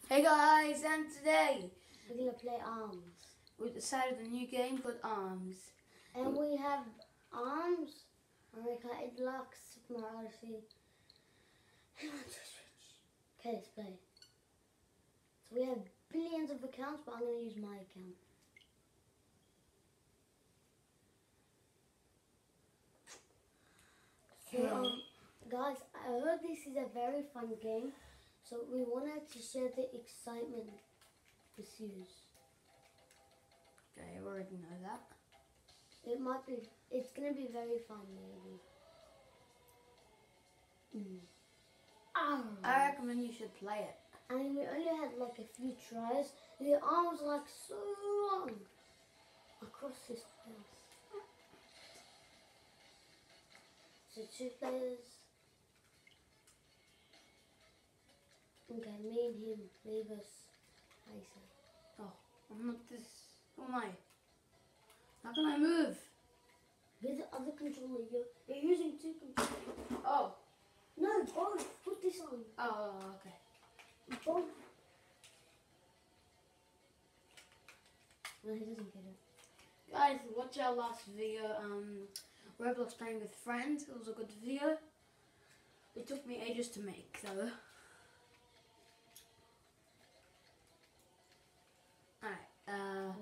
Hey guys, and today We're gonna play Arms. we decided a new game called Arms. And we have Arms, America Edlocks, Super Mario Odyssey, and Nintendo Switch. Okay, let's play. So we have billions of accounts, but I'm gonna use my account. So guys, I heard this is a very fun game, so we wanted to share the excitement with you. Okay, I already know that. It's gonna be very fun maybe. I recommend you should play it. I mean, we only had like a few tries. The arms were like so long across this place. So 2 players. Okay, me and him. Leave us. Isaac. Oh, I'm not this. Who am I? How can I move? With the other controller, you're using 2 controllers. Oh. No, both. Put this on. Oh, okay. Both. No, he doesn't get it. Guys, watch our last video. Roblox playing with friends. It was a good video. It took me ages to make though. Alright,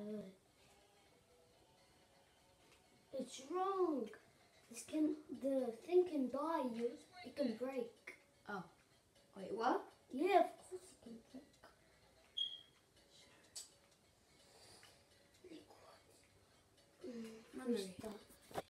It's wrong. The thing can die. It can break. oh. Wait, what? Yeah, of course it can break. Memory. Restart.